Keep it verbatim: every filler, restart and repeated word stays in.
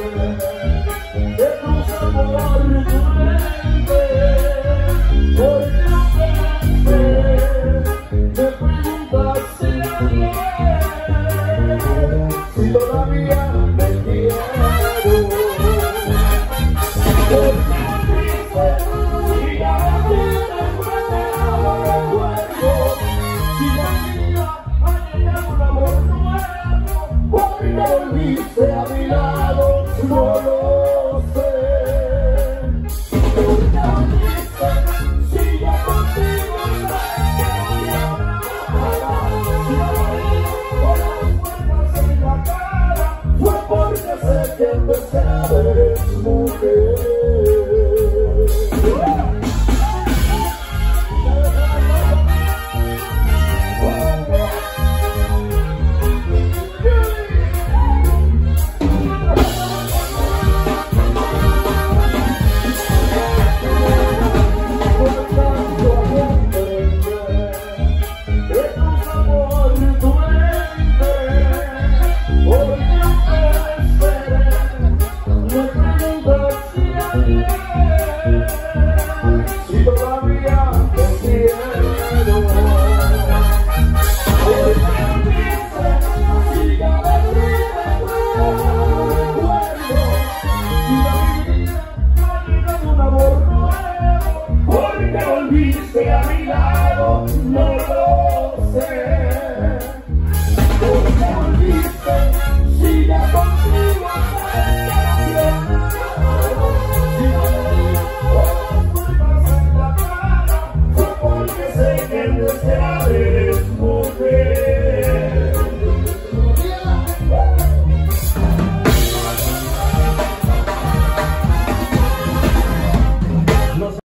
Volviste a mi lado, no lo sé. ¿Por qué volviste? Si ya contigo no hay nada. Si no me con las puertas en la cara, fue porque sé que empecé a ver mujer.